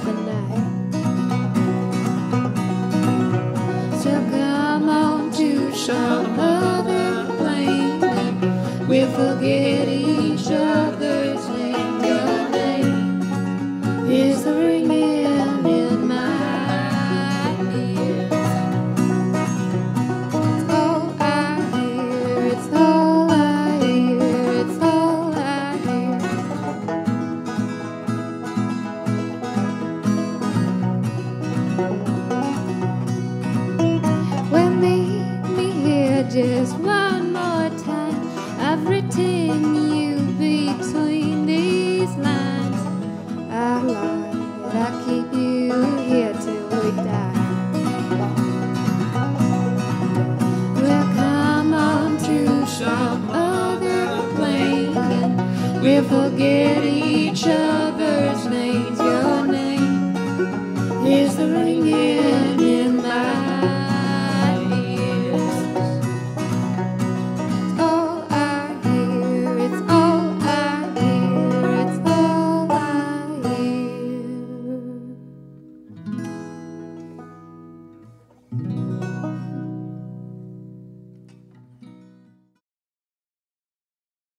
the night. So come on to some other plane, and we'll forget each other's name. Your name is the ringing in my ears. It's all I hear, it's all I hear, it's all I hear. Well, meet me here just one more time. I've written you between these lines. I lied, I keep you here till we die. Well, come on to some other plane, and we'll forget